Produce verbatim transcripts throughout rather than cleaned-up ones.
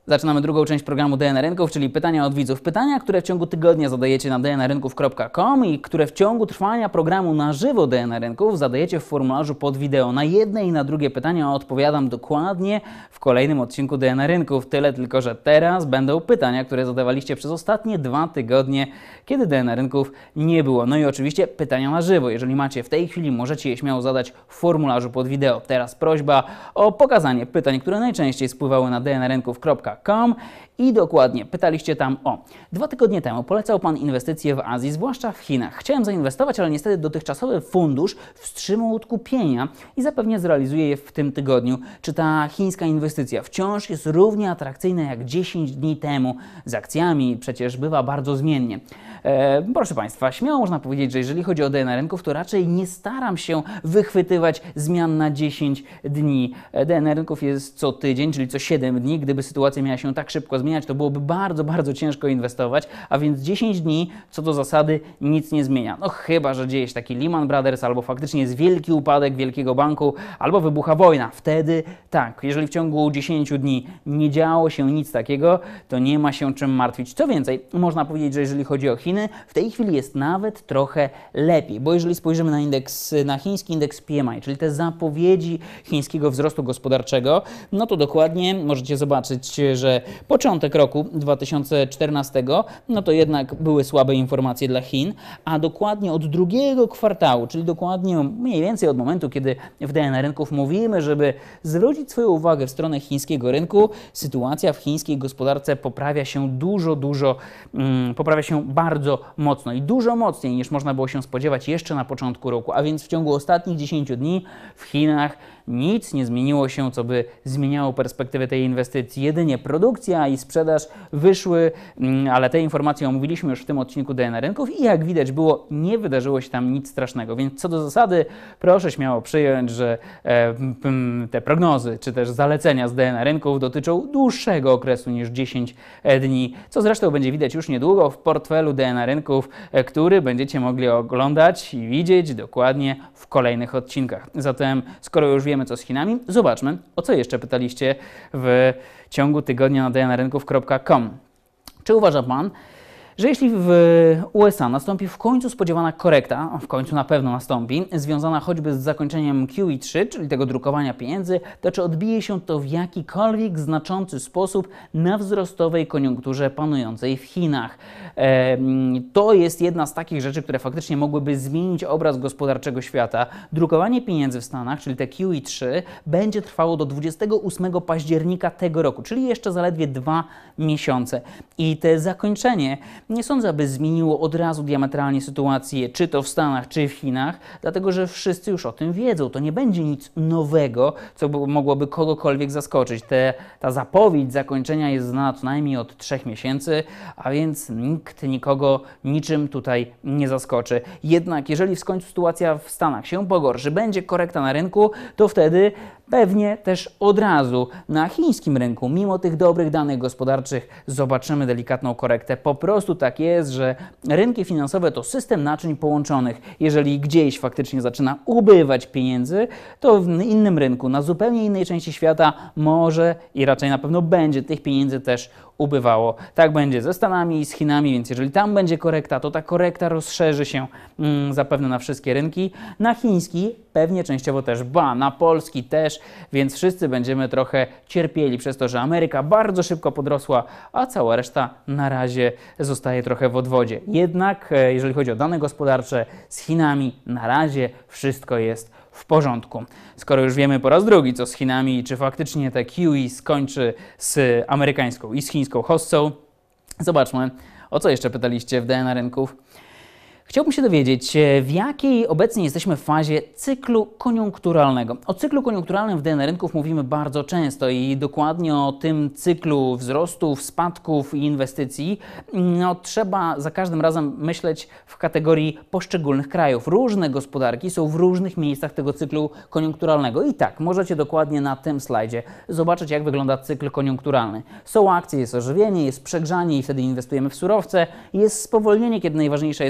Zaczynamy drugą część programu D N A Rynków, czyli pytania od widzów. Pytania, które w ciągu tygodnia zadajecie na d n a rynków kropka com i które w ciągu trwania programu na żywo D N A Rynków zadajecie w formularzu pod wideo. Na jedne i na drugie pytania odpowiadam dokładnie w kolejnym odcinku D N A Rynków. Tyle tylko, że teraz będą pytania, które zadawaliście przez ostatnie dwa tygodnie, kiedy D N A Rynków nie było. No i oczywiście pytania na żywo. Jeżeli macie w tej chwili, możecie je śmiało zadać w formularzu pod wideo. Teraz prośba o pokazanie pytań, które najczęściej spływały na d n a rynków kropka com i dokładnie pytaliście tam o. Dwa tygodnie temu polecał Pan inwestycje w Azji, zwłaszcza w Chinach. Chciałem zainwestować, ale niestety dotychczasowy fundusz wstrzymał od kupienia i zapewne zrealizuje je w tym tygodniu. Czy ta chińska inwestycja wciąż jest równie atrakcyjna jak dziesięć dni temu? Z akcjami przecież bywa bardzo zmiennie. E, proszę Państwa, śmiało można powiedzieć, że jeżeli chodzi o D N A Rynków, to raczej nie staram się wychwytywać zmian na dziesięć dni. D N A Rynków jest co tydzień, czyli co siedem dni. Gdyby sytuacja miała się tak szybko zmieniać, to byłoby bardzo, bardzo ciężko inwestować, a więc dziesięć dni co do zasady nic nie zmienia. No chyba, że dzieje się taki Lehman Brothers, albo faktycznie jest wielki upadek wielkiego banku, albo wybucha wojna. Wtedy tak, jeżeli w ciągu dziesięciu dni nie działo się nic takiego, to nie ma się czym martwić. Co więcej, można powiedzieć, że jeżeli chodzi o Chiny, w tej chwili jest nawet trochę lepiej, bo jeżeli spojrzymy na indeks, na chiński indeks P M I, czyli te zapowiedzi chińskiego wzrostu gospodarczego, no to dokładnie możecie zobaczyć, że początek roku dwa tysiące czternastego, no to jednak były słabe informacje dla Chin, a dokładnie od drugiego kwartału, czyli dokładnie mniej więcej od momentu, kiedy w D N A Rynków mówimy, żeby zwrócić swoją uwagę w stronę chińskiego rynku, sytuacja w chińskiej gospodarce poprawia się dużo, dużo, um, poprawia się bardzo mocno i dużo mocniej niż można było się spodziewać jeszcze na początku roku, a więc w ciągu ostatnich dziesięciu dni w Chinach nic nie zmieniło się, co by zmieniało perspektywę tej inwestycji. Jedynie produkcja i sprzedaż wyszły, ale te informacje omówiliśmy już w tym odcinku D N A Rynków i jak widać było, nie wydarzyło się tam nic strasznego. Więc co do zasady, proszę śmiało przyjąć, że e, te prognozy, czy też zalecenia z D N A Rynków dotyczą dłuższego okresu niż dziesięć dni, co zresztą będzie widać już niedługo w portfelu D N A Rynków, e, który będziecie mogli oglądać i widzieć dokładnie w kolejnych odcinkach. Zatem, skoro już wiemy, co z Chinami, zobaczmy, o co jeszcze pytaliście w ciągu tygodnia na d n a rynków kropka com. Czy uważa Pan, że jeśli w U S A nastąpi w końcu spodziewana korekta, w końcu na pewno nastąpi, związana choćby z zakończeniem Q E trzy, czyli tego drukowania pieniędzy, to czy odbije się to w jakikolwiek znaczący sposób na wzrostowej koniunkturze panującej w Chinach? E, to jest jedna z takich rzeczy, które faktycznie mogłyby zmienić obraz gospodarczego świata. Drukowanie pieniędzy w Stanach, czyli te Q E trzy, będzie trwało do dwudziestego ósmego października tego roku, czyli jeszcze zaledwie dwa miesiące. I te zakończenie nie sądzę, aby zmieniło od razu diametralnie sytuację, czy to w Stanach, czy w Chinach, dlatego że wszyscy już o tym wiedzą. To nie będzie nic nowego, co by, mogłoby kogokolwiek zaskoczyć. Te, ta zapowiedź zakończenia jest znana co najmniej od trzech miesięcy, a więc nikt nikogo niczym tutaj nie zaskoczy. Jednak jeżeli w końcu sytuacja w Stanach się pogorszy, będzie korekta na rynku, to wtedy pewnie też od razu na chińskim rynku, mimo tych dobrych danych gospodarczych, zobaczymy delikatną korektę. Po prostu tak jest, że rynki finansowe to system naczyń połączonych. Jeżeli gdzieś faktycznie zaczyna ubywać pieniędzy, to w innym rynku, na zupełnie innej części świata może i raczej na pewno będzie tych pieniędzy też ubywało. Tak będzie ze Stanami i z Chinami, więc jeżeli tam będzie korekta, to ta korekta rozszerzy się mm, zapewne na wszystkie rynki. Na chiński pewnie częściowo też, ba, na polski też, więc wszyscy będziemy trochę cierpieli przez to, że Ameryka bardzo szybko podrosła, a cała reszta na razie zostaje trochę w odwodzie. Jednak e, jeżeli chodzi o dane gospodarcze z Chinami, na razie wszystko jest w porządku. Skoro już wiemy po raz drugi, co z Chinami, czy faktycznie te Q E skończy z amerykańską i z chińską hossą, zobaczmy, o co jeszcze pytaliście w D N A Rynków. Chciałbym się dowiedzieć, w jakiej obecnie jesteśmy fazie cyklu koniunkturalnego. O cyklu koniunkturalnym w D N A Rynków mówimy bardzo często i dokładnie o tym cyklu wzrostów, spadków i inwestycji no, trzeba za każdym razem myśleć w kategorii poszczególnych krajów. Różne gospodarki są w różnych miejscach tego cyklu koniunkturalnego i tak, możecie dokładnie na tym slajdzie zobaczyć, jak wygląda cykl koniunkturalny. Są akcje, jest ożywienie, jest przegrzanie i wtedy inwestujemy w surowce, jest spowolnienie, kiedy najważniejsza jest gotówka,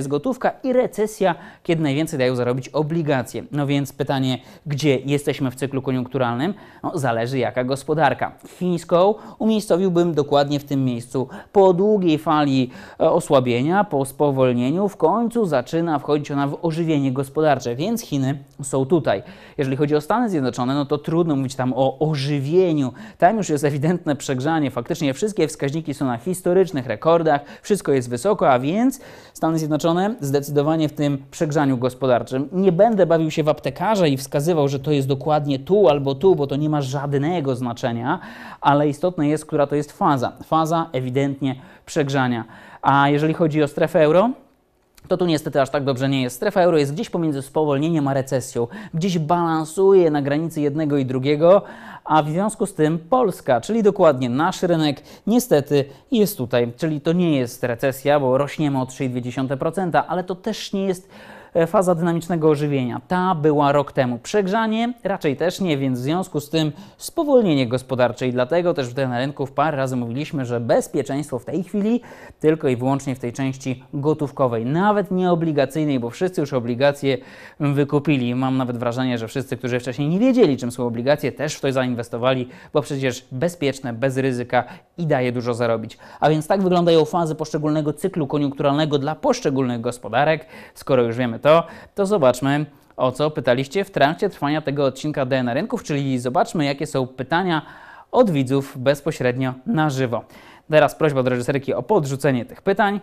gotówka i recesja, kiedy najwięcej dają zarobić obligacje. No więc pytanie, gdzie jesteśmy w cyklu koniunkturalnym? No, zależy jaka gospodarka. Chińską umiejscowiłbym dokładnie w tym miejscu. Po długiej fali osłabienia, po spowolnieniu w końcu zaczyna wchodzić ona w ożywienie gospodarcze, więc Chiny są tutaj. Jeżeli chodzi o Stany Zjednoczone, no to trudno mówić tam o ożywieniu. Tam już jest ewidentne przegrzanie. Faktycznie wszystkie wskaźniki są na historycznych rekordach, wszystko jest wysoko, a więc Stany Zjednoczone zdecydowanie w tym przegrzaniu gospodarczym. Nie będę bawił się w aptekarza i wskazywał, że to jest dokładnie tu albo tu, bo to nie ma żadnego znaczenia, ale istotne jest, która to jest faza. Faza ewidentnie przegrzania. A jeżeli chodzi o strefę euro, to tu niestety aż tak dobrze nie jest. Strefa euro jest gdzieś pomiędzy spowolnieniem a recesją. Gdzieś balansuje na granicy jednego i drugiego, a w związku z tym Polska, czyli dokładnie nasz rynek, niestety jest tutaj. Czyli to nie jest recesja, bo rośniemy o trzy i dwie dziesiąte procent, ale to też nie jest faza dynamicznego ożywienia. Ta była rok temu. Przegrzanie raczej też nie, więc w związku z tym spowolnienie gospodarcze i dlatego też w na rynku parę razy mówiliśmy, że bezpieczeństwo w tej chwili tylko i wyłącznie w tej części gotówkowej, nawet nie obligacyjnej, bo wszyscy już obligacje wykupili. Mam nawet wrażenie, że wszyscy, którzy wcześniej nie wiedzieli, czym są obligacje, też w to zainwestowali, bo przecież bezpieczne, bez ryzyka i daje dużo zarobić. A więc tak wyglądają fazy poszczególnego cyklu koniunkturalnego dla poszczególnych gospodarek. Skoro już wiemy to, to zobaczmy, o co pytaliście w trakcie trwania tego odcinka D N A Rynków, czyli zobaczmy, jakie są pytania od widzów bezpośrednio na żywo. Teraz prośba do reżyserki o podrzucenie tych pytań.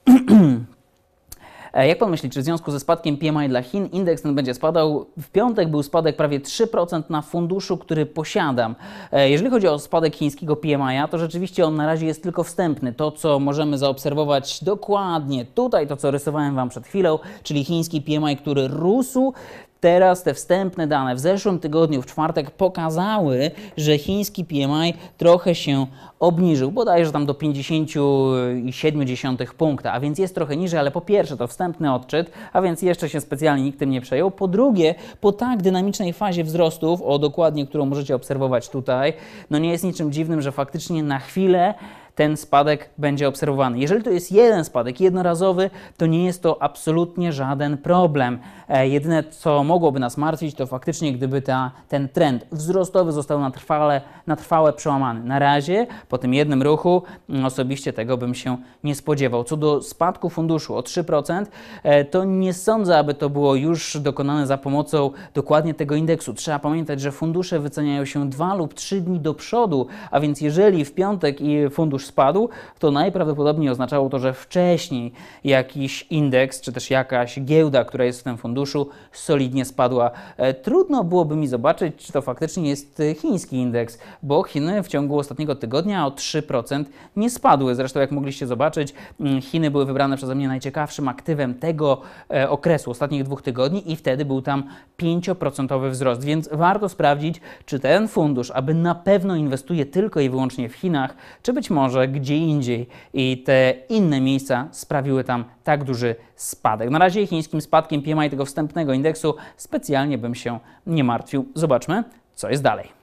Jak Pan myśli, czy w związku ze spadkiem P M I dla Chin indeks ten będzie spadał? W piątek był spadek prawie trzy procent na funduszu, który posiadam. Jeżeli chodzi o spadek chińskiego P M I, to rzeczywiście on na razie jest tylko wstępny. To, co możemy zaobserwować dokładnie tutaj, to co rysowałem Wam przed chwilą, czyli chiński P M I, który rósł. Teraz te wstępne dane w zeszłym tygodniu, w czwartek, pokazały, że chiński P M I trochę się obniżył, bodajże tam do pięćdziesiąt siedem punkta, a więc jest trochę niżej, ale po pierwsze to wstępny odczyt, a więc jeszcze się specjalnie nikt tym nie przejął. Po drugie, po tak dynamicznej fazie wzrostów, o dokładnie, którą możecie obserwować tutaj, no nie jest niczym dziwnym, że faktycznie na chwilę ten spadek będzie obserwowany. Jeżeli to jest jeden spadek jednorazowy, to nie jest to absolutnie żaden problem. E, jedyne, co mogłoby nas martwić, to faktycznie gdyby ta, ten trend wzrostowy został na trwale, na trwałe przełamany. Na razie, po tym jednym ruchu, osobiście tego bym się nie spodziewał. Co do spadku funduszu o trzy procent, e, to nie sądzę, aby to było już dokonane za pomocą dokładnie tego indeksu. Trzeba pamiętać, że fundusze wyceniają się dwa lub trzy dni do przodu, a więc jeżeli w piątek i fundusz spadł, to najprawdopodobniej oznaczało to, że wcześniej jakiś indeks, czy też jakaś giełda, która jest w tym funduszu, solidnie spadła. E, trudno byłoby mi zobaczyć, czy to faktycznie jest chiński indeks, bo Chiny w ciągu ostatniego tygodnia o trzy procent nie spadły. Zresztą, jak mogliście zobaczyć, Chiny były wybrane przeze mnie najciekawszym aktywem tego e, okresu, ostatnich dwóch tygodni i wtedy był tam pięć procent wzrost, więc warto sprawdzić, czy ten fundusz, aby na pewno inwestuje tylko i wyłącznie w Chinach, czy być może gdzie indziej i te inne miejsca sprawiły tam tak duży spadek. Na razie chińskim spadkiem P M I tego wstępnego indeksu specjalnie bym się nie martwił. Zobaczmy, co jest dalej.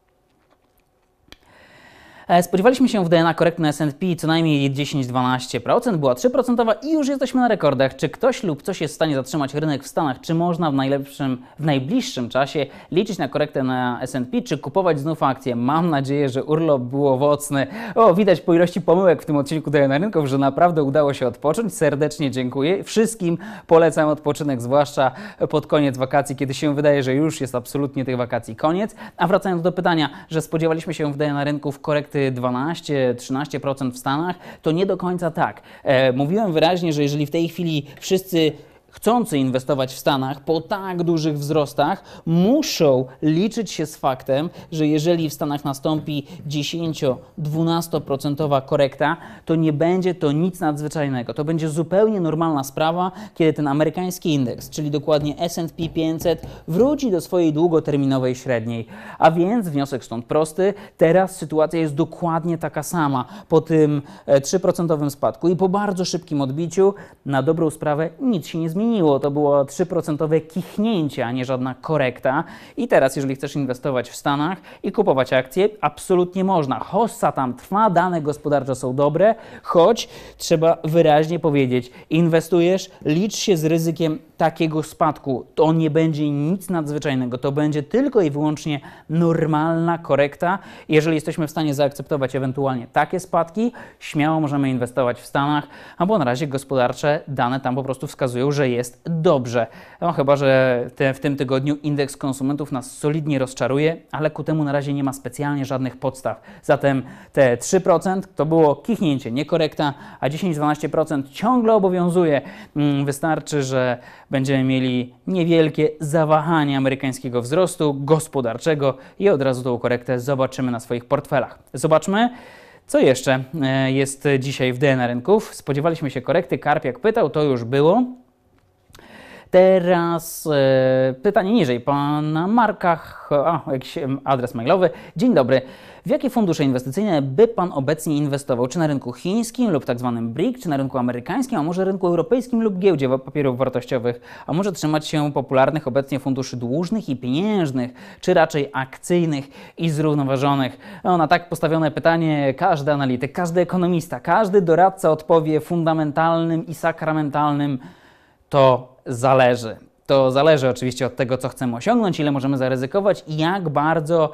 Spodziewaliśmy się w D N A korekty na S and P co najmniej dziesięć do dwunastu procent, była trzy procent i już jesteśmy na rekordach. Czy ktoś lub coś jest w stanie zatrzymać rynek w Stanach? Czy można w, najlepszym, w najbliższym czasie liczyć na korektę na S and P, czy kupować znów akcje? Mam nadzieję, że urlop był owocny. O, widać po ilości pomyłek w tym odcinku D N A Rynków, że naprawdę udało się odpocząć. Serdecznie dziękuję. Wszystkim polecam odpoczynek, zwłaszcza pod koniec wakacji, kiedy się wydaje, że już jest absolutnie tych wakacji koniec. A wracając do pytania, że spodziewaliśmy się w D N A Rynków korekty dwanaście do trzynastu procent w Stanach, to nie do końca tak. E, mówiłem wyraźnie, że jeżeli w tej chwili wszyscy chcący inwestować w Stanach po tak dużych wzrostach muszą liczyć się z faktem, że jeżeli w Stanach nastąpi dziesięć do dwunastu procent korekta, to nie będzie to nic nadzwyczajnego. To będzie zupełnie normalna sprawa, kiedy ten amerykański indeks, czyli dokładnie S and P pięćset, wróci do swojej długoterminowej średniej. A więc wniosek stąd prosty, teraz sytuacja jest dokładnie taka sama. Po tym trzy procent spadku i po bardzo szybkim odbiciu na dobrą sprawę nic się nie zmieni. zmieniło. To było trzy procent kichnięcie, a nie żadna korekta. I teraz, jeżeli chcesz inwestować w Stanach i kupować akcje, absolutnie można. Hossa tam trwa, dane gospodarcze są dobre, choć trzeba wyraźnie powiedzieć, inwestujesz, licz się z ryzykiem takiego spadku. To nie będzie nic nadzwyczajnego, to będzie tylko i wyłącznie normalna korekta. Jeżeli jesteśmy w stanie zaakceptować ewentualnie takie spadki, śmiało możemy inwestować w Stanach, bo na razie gospodarcze dane tam po prostu wskazują, że jest dobrze. No chyba, że te, w tym tygodniu indeks konsumentów nas solidnie rozczaruje, ale ku temu na razie nie ma specjalnie żadnych podstaw. Zatem te trzy procent to było kichnięcie, nie korekta, a dziesięć do dwunastu procent ciągle obowiązuje. Wystarczy, że będziemy mieli niewielkie zawahanie amerykańskiego wzrostu gospodarczego i od razu tą korektę zobaczymy na swoich portfelach. Zobaczmy, co jeszcze jest dzisiaj w D N A rynków. Spodziewaliśmy się korekty, Karpiak pytał, to już było. Teraz e, pytanie niżej, pana Markach, a, jakiś adres mailowy. Dzień dobry. W jakie fundusze inwestycyjne by pan obecnie inwestował? Czy na rynku chińskim lub tak zwanym B R I C, czy na rynku amerykańskim, a może rynku europejskim lub giełdzie papierów wartościowych? A może trzymać się popularnych obecnie funduszy dłużnych i pieniężnych, czy raczej akcyjnych i zrównoważonych? No, na tak postawione pytanie każdy analityk, każdy ekonomista, każdy doradca odpowie fundamentalnym i sakramentalnym: to zależy. To zależy oczywiście od tego, co chcemy osiągnąć, ile możemy zaryzykować i jak bardzo,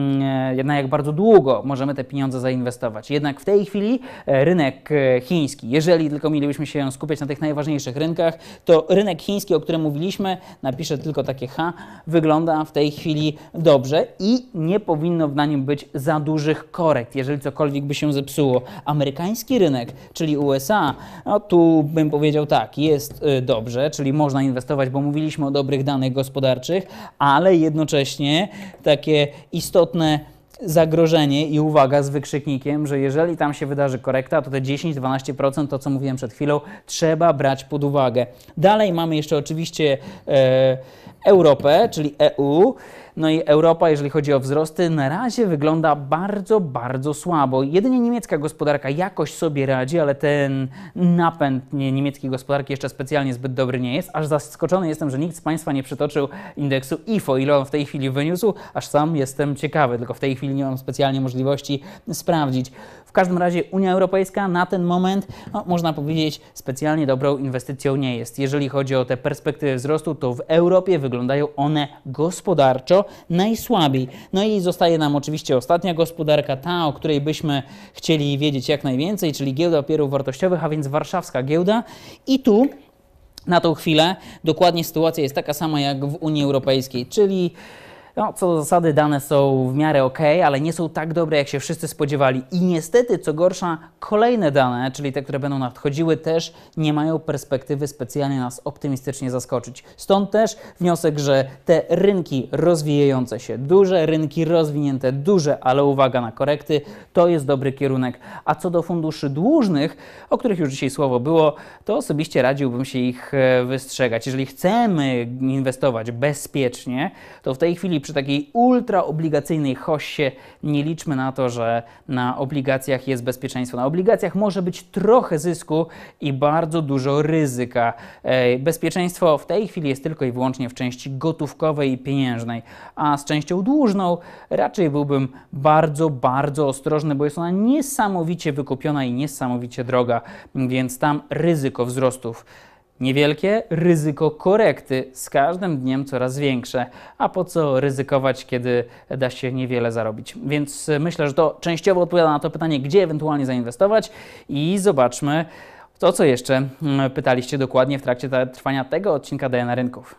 na jak bardzo długo możemy te pieniądze zainwestować. Jednak w tej chwili rynek chiński, jeżeli tylko mielibyśmy się skupiać na tych najważniejszych rynkach, to rynek chiński, o którym mówiliśmy, napiszę tylko takie H, wygląda w tej chwili dobrze i nie powinno na nim być za dużych korekt, jeżeli cokolwiek by się zepsuło. Amerykański rynek, czyli U S A, no tu bym powiedział tak, jest dobrze, czyli można inwestować, bo mówiliśmy o dobrych danych gospodarczych, ale jednocześnie takie istotne zagrożenie i uwaga z wykrzyknikiem, że jeżeli tam się wydarzy korekta, to te dziesięć do dwunastu procent, to co mówiłem przed chwilą, trzeba brać pod uwagę. Dalej mamy jeszcze oczywiście e, Europę, czyli E U. No i Europa, jeżeli chodzi o wzrosty, na razie wygląda bardzo, bardzo słabo. Jedynie niemiecka gospodarka jakoś sobie radzi, ale ten napęd niemieckiej gospodarki jeszcze specjalnie zbyt dobry nie jest. Aż zaskoczony jestem, że nikt z Państwa nie przytoczył indeksu I F O, ile on w tej chwili wyniósł, aż sam jestem ciekawy, tylko w tej chwili nie mam specjalnie możliwości sprawdzić. W każdym razie Unia Europejska na ten moment, no, można powiedzieć, specjalnie dobrą inwestycją nie jest. Jeżeli chodzi o te perspektywy wzrostu, to w Europie wyglądają one gospodarczo najsłabiej. No i zostaje nam oczywiście ostatnia gospodarka, ta, o której byśmy chcieli wiedzieć jak najwięcej, czyli giełda papierów wartościowych, a więc warszawska giełda. I tu na tą chwilę dokładnie sytuacja jest taka sama jak w Unii Europejskiej, czyli no, co do zasady dane są w miarę ok, ale nie są tak dobre, jak się wszyscy spodziewali. I niestety, co gorsza, kolejne dane, czyli te, które będą nadchodziły, też nie mają perspektywy specjalnie nas optymistycznie zaskoczyć. Stąd też wniosek, że te rynki rozwijające się, duże rynki rozwinięte, duże, ale uwaga na korekty, to jest dobry kierunek. A co do funduszy dłużnych, o których już dzisiaj słowo było, to osobiście radziłbym się ich wystrzegać. Jeżeli chcemy inwestować bezpiecznie, to w tej chwili przy takiej ultraobligacyjnej hossie nie liczmy na to, że na obligacjach jest bezpieczeństwo. Na obligacjach może być trochę zysku i bardzo dużo ryzyka. Bezpieczeństwo w tej chwili jest tylko i wyłącznie w części gotówkowej i pieniężnej, a z częścią dłużną raczej byłbym bardzo, bardzo ostrożny, bo jest ona niesamowicie wykupiona i niesamowicie droga, więc tam ryzyko wzrostów niewielkie, ryzyko korekty z każdym dniem coraz większe. A po co ryzykować, kiedy da się niewiele zarobić? Więc myślę, że to częściowo odpowiada na to pytanie, gdzie ewentualnie zainwestować i zobaczmy to, co jeszcze pytaliście dokładnie w trakcie trwania tego odcinka D N A Rynków.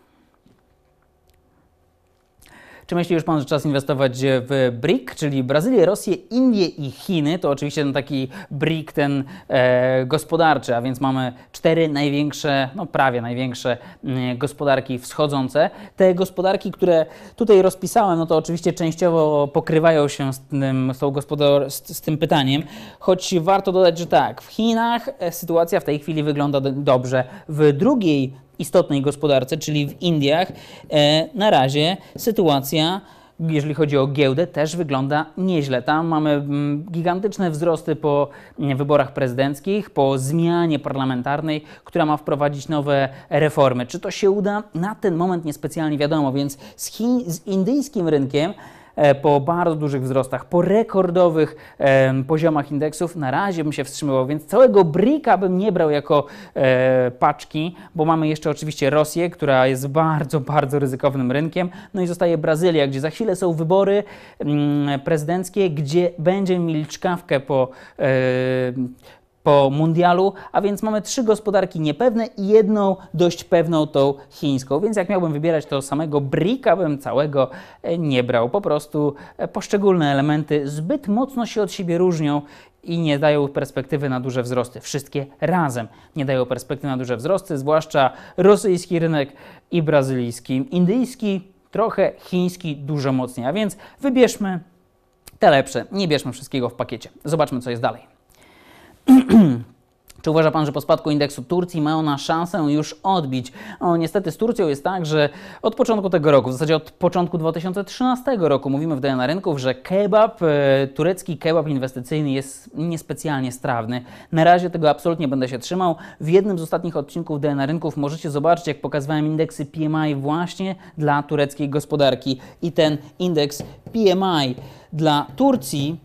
Czy myśli już Pan, że czas inwestować w B R I C, czyli Brazylię, Rosję, Indię i Chiny? To oczywiście ten taki B R I C, ten e, gospodarczy, a więc mamy cztery największe, no prawie największe e, gospodarki wschodzące. Te gospodarki, które tutaj rozpisałem, no to oczywiście częściowo pokrywają się z tym, z, tą gospodar- z, z tym pytaniem, choć warto dodać, że tak, w Chinach sytuacja w tej chwili wygląda dobrze. W drugiej istotnej gospodarce, czyli w Indiach, e, na razie sytuacja jeżeli chodzi o giełdę, też wygląda nieźle. Tam mamy mm, gigantyczne wzrosty po mm, wyborach prezydenckich, po zmianie parlamentarnej, która ma wprowadzić nowe reformy. Czy to się uda? Na ten moment niespecjalnie wiadomo, więc z, Chin, z indyjskim rynkiem po bardzo dużych wzrostach, po rekordowych e, poziomach indeksów, na razie bym się wstrzymywał, więc całego brika bym nie brał jako e, paczki, bo mamy jeszcze oczywiście Rosję, która jest bardzo, bardzo ryzykownym rynkiem, no i zostaje Brazylia, gdzie za chwilę są wybory mm, prezydenckie, gdzie będziemy mieli czkawkę po e, po mundialu, a więc mamy trzy gospodarki niepewne i jedną dość pewną, tą chińską. Więc jak miałbym wybierać, to samego brika bym całego nie brał. Po prostu poszczególne elementy zbyt mocno się od siebie różnią i nie dają perspektywy na duże wzrosty. Wszystkie razem nie dają perspektywy na duże wzrosty, zwłaszcza rosyjski rynek i brazylijski. Indyjski trochę, chiński dużo mocniej. A więc wybierzmy te lepsze, nie bierzmy wszystkiego w pakiecie. Zobaczmy, co jest dalej. Czy uważa Pan, że po spadku indeksu Turcji ma ona szansę już odbić? O, niestety z Turcją jest tak, że od początku tego roku, w zasadzie od początku dwa tysiące trzynastego roku mówimy w D N A Rynków, że kebab, e, turecki kebab inwestycyjny jest niespecjalnie strawny. Na razie tego absolutnie będę się trzymał. W jednym z ostatnich odcinków D N A Rynków możecie zobaczyć, jak pokazywałem indeksy P M I właśnie dla tureckiej gospodarki. I ten indeks P M I dla Turcji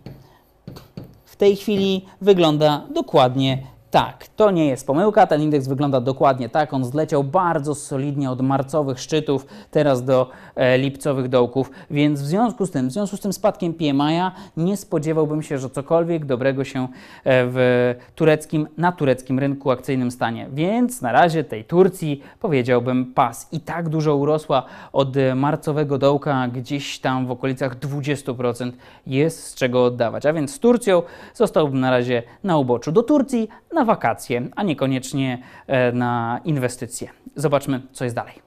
w tej chwili wygląda dokładnie tak. To nie jest pomyłka, ten indeks wygląda dokładnie tak. On zleciał bardzo solidnie od marcowych szczytów, teraz do e, lipcowych dołków, więc w związku z tym, w związku z tym spadkiem P M I-a nie spodziewałbym się, że cokolwiek dobrego się w tureckim, na tureckim rynku akcyjnym stanie. Więc na razie tej Turcji powiedziałbym pas. I tak dużo urosła od marcowego dołka, gdzieś tam w okolicach dwudziestu procent jest z czego oddawać. A więc z Turcją zostałbym na razie na uboczu. Do Turcji na wakacje, a niekoniecznie na inwestycje. Zobaczmy, co jest dalej.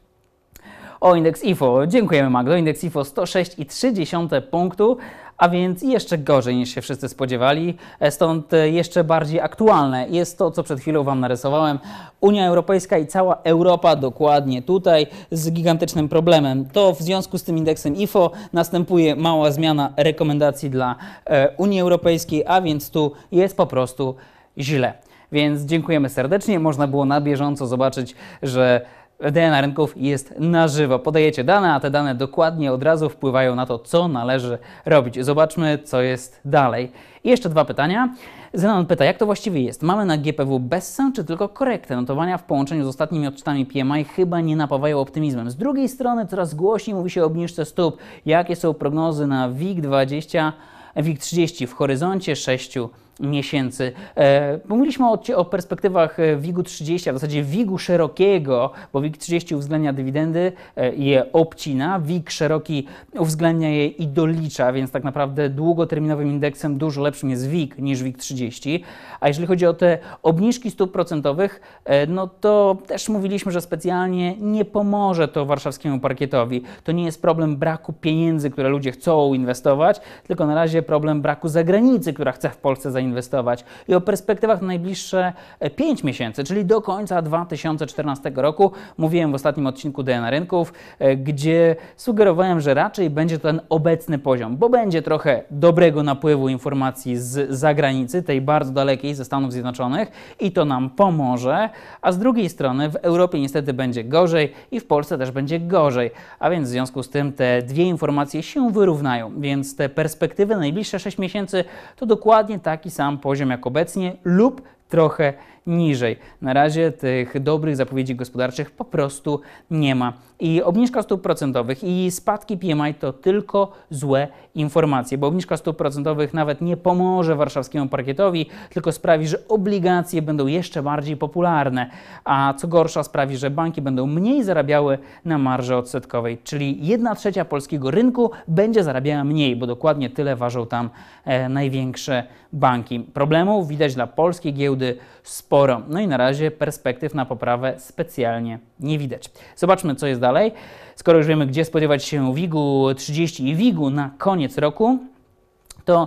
O, indeks I F O. Dziękujemy, Magdo. Indeks I F O sto sześć przecinek trzy punktu, a więc jeszcze gorzej niż się wszyscy spodziewali. Stąd jeszcze bardziej aktualne jest to, co przed chwilą Wam narysowałem. Unia Europejska i cała Europa dokładnie tutaj z gigantycznym problemem. To w związku z tym indeksem I F O następuje mała zmiana rekomendacji dla e, Unii Europejskiej, a więc tu jest po prostu źle. Więc dziękujemy serdecznie. Można było na bieżąco zobaczyć, że D N A Rynków jest na żywo. Podajecie dane, a te dane dokładnie od razu wpływają na to, co należy robić. Zobaczmy, co jest dalej. I jeszcze dwa pytania. Zenon pyta, jak to właściwie jest? Mamy na G P W bessę, czy tylko korektę? Notowania w połączeniu z ostatnimi odczytami P M I chyba nie napawają optymizmem. Z drugiej strony coraz głośniej mówi się o obniżce stóp. Jakie są prognozy na W I G dwadzieścia, W I G trzydzieści w horyzoncie sześciu miesięcy. E, mówiliśmy o, o perspektywach W I G-u trzydzieści, a w zasadzie W I G-u szerokiego, bo W I G trzydzieści uwzględnia dywidendy, e, je obcina, W I G szeroki uwzględnia je i dolicza, więc tak naprawdę długoterminowym indeksem dużo lepszym jest W I G niż W I G trzydzieści. A jeżeli chodzi o te obniżki stóp procentowych, e, no to też mówiliśmy, że specjalnie nie pomoże to warszawskiemu parkietowi. To nie jest problem braku pieniędzy, które ludzie chcą inwestować, tylko na razie problem braku zagranicy, która chce w Polsce zainwestować. inwestować. I o perspektywach na najbliższe pięć miesięcy, czyli do końca dwa tysiące czternastego roku, mówiłem w ostatnim odcinku D N A Rynków, gdzie sugerowałem, że raczej będzie to ten obecny poziom, bo będzie trochę dobrego napływu informacji z zagranicy, tej bardzo dalekiej, ze Stanów Zjednoczonych, i to nam pomoże, a z drugiej strony w Europie niestety będzie gorzej i w Polsce też będzie gorzej, a więc w związku z tym te dwie informacje się wyrównają, więc te perspektywy na najbliższe sześć miesięcy to dokładnie taki sam poziom jak obecnie lub trochę niżej. Na razie tych dobrych zapowiedzi gospodarczych po prostu nie ma. I obniżka stóp procentowych i spadki P M I to tylko złe informacje, bo obniżka stóp procentowych nawet nie pomoże warszawskiemu parkietowi, tylko sprawi, że obligacje będą jeszcze bardziej popularne, a co gorsza sprawi, że banki będą mniej zarabiały na marży odsetkowej, czyli jedna trzecia polskiego rynku będzie zarabiała mniej, bo dokładnie tyle ważą tam e, największe banki. Problemów widać dla polskiej giełdy sporo. No i na razie perspektyw na poprawę specjalnie nie widać. Zobaczmy, co jest dalej. Skoro już wiemy, gdzie spodziewać się W I G-u trzydzieści i W I G-u na koniec roku, to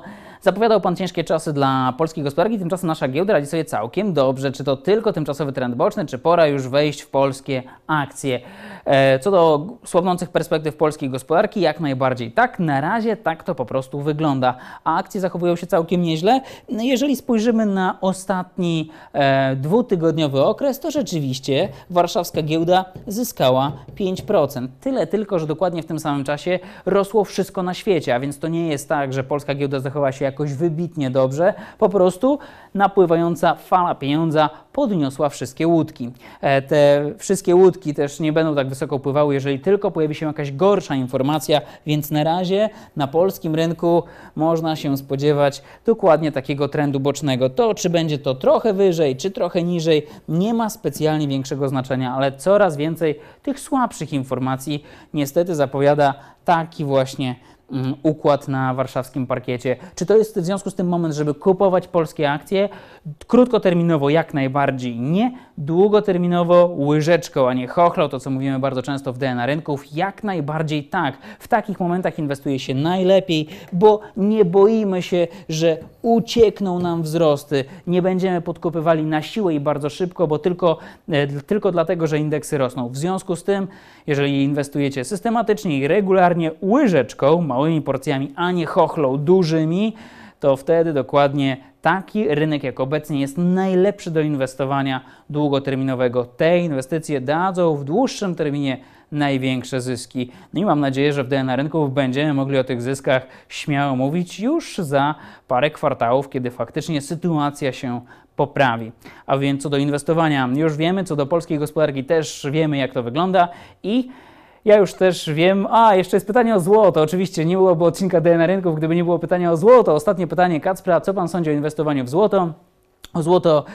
Zapowiadał Pan ciężkie czasy dla polskiej gospodarki, tymczasem nasza giełda radzi sobie całkiem dobrze. Czy to tylko tymczasowy trend boczny, czy pora już wejść w polskie akcje? Co do słabnących perspektyw polskiej gospodarki, jak najbardziej tak. Na razie tak to po prostu wygląda. A akcje zachowują się całkiem nieźle. Jeżeli spojrzymy na ostatni e, dwutygodniowy okres, to rzeczywiście warszawska giełda zyskała pięć procent. Tyle tylko, że dokładnie w tym samym czasie rosło wszystko na świecie, a więc to nie jest tak, że polska giełda zachowała się jakoś wybitnie dobrze. Po prostu napływająca fala pieniądza podniosła wszystkie łódki. E, te wszystkie łódki też nie będą tak wysoko pływały, jeżeli tylko pojawi się jakaś gorsza informacja, więc na razie na polskim rynku można się spodziewać dokładnie takiego trendu bocznego. To, czy będzie to trochę wyżej, czy trochę niżej, nie ma specjalnie większego znaczenia, ale coraz więcej tych słabszych informacji niestety zapowiada taki właśnie układ na warszawskim parkiecie. Czy to jest w związku z tym moment, żeby kupować polskie akcje? Krótkoterminowo jak najbardziej nie, długoterminowo łyżeczką, a nie chochlą, to co mówimy bardzo często w D N A rynków, jak najbardziej tak. W takich momentach inwestuje się najlepiej, bo nie boimy się, że uciekną nam wzrosty. Nie będziemy podkupywali na siłę i bardzo szybko, bo tylko, e, tylko dlatego, że indeksy rosną. W związku z tym, jeżeli inwestujecie systematycznie i regularnie łyżeczką, małymi porcjami, a nie chochlą dużymi, to wtedy dokładnie taki rynek jak obecnie jest najlepszy do inwestowania długoterminowego. Te inwestycje dadzą w dłuższym terminie największe zyski. No i mam nadzieję, że w D N A rynków będziemy mogli o tych zyskach śmiało mówić już za parę kwartałów, kiedy faktycznie sytuacja się poprawi. A więc co do inwestowania już wiemy, co do polskiej gospodarki też wiemy, jak to wygląda i ja już też wiem, a jeszcze jest pytanie o złoto. Oczywiście nie byłoby odcinka D N A rynków, gdyby nie było pytania o złoto. Ostatnie pytanie Kacpra, co Pan sądzi o inwestowaniu w złoto? O złoto.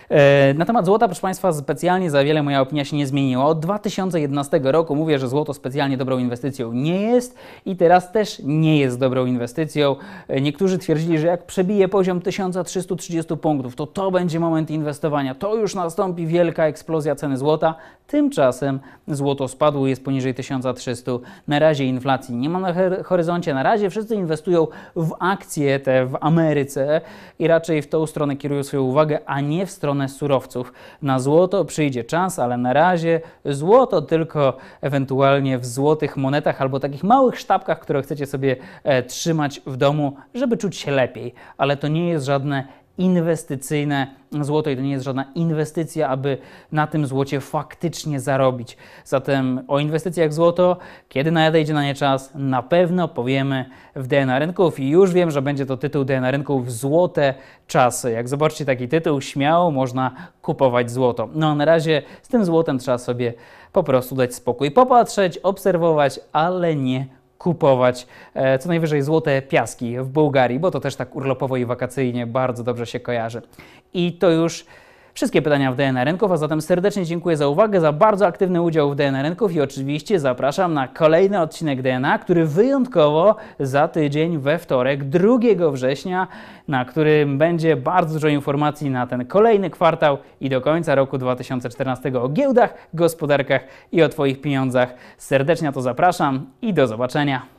Na temat złota, proszę Państwa, specjalnie za wiele moja opinia się nie zmieniła. Od dwa tysiące jedenastego roku mówię, że złoto specjalnie dobrą inwestycją nie jest i teraz też nie jest dobrą inwestycją. Niektórzy twierdzili, że jak przebije poziom tysiąc trzysta trzydzieści punktów, to to będzie moment inwestowania. To już nastąpi wielka eksplozja ceny złota. Tymczasem złoto spadło i jest poniżej tysiąc trzysta. Na razie inflacji nie ma na horyzoncie. Na razie wszyscy inwestują w akcje te w Ameryce i raczej w tą stronę kierują swoją uwagę, a nie w stronę surowców. Na złoto przyjdzie czas, ale na razie złoto tylko ewentualnie w złotych monetach albo takich małych sztabkach, które chcecie sobie e, trzymać w domu, żeby czuć się lepiej. Ale to nie jest żadne inwestycyjne złoto i to nie jest żadna inwestycja, aby na tym złocie faktycznie zarobić. Zatem o inwestycjach w złoto, kiedy nadejdzie na nie czas, na pewno powiemy w D N A rynków i już wiem, że będzie to tytuł D N A rynków Złote czasy. Jak zobaczycie taki tytuł, śmiało można kupować złoto. No na razie z tym złotem trzeba sobie po prostu dać spokój, popatrzeć, obserwować, ale nie kupować e, co najwyżej złote piaski w Bułgarii, bo to też tak urlopowo i wakacyjnie bardzo dobrze się kojarzy. I to już wszystkie pytania w D N A rynków, a zatem serdecznie dziękuję za uwagę, za bardzo aktywny udział w D N A rynków i oczywiście zapraszam na kolejny odcinek D N A, który wyjątkowo za tydzień we wtorek, drugiego września, na którym będzie bardzo dużo informacji na ten kolejny kwartał i do końca roku dwa tysiące czternastego o giełdach, gospodarkach i o Twoich pieniądzach. Serdecznie na to zapraszam i do zobaczenia.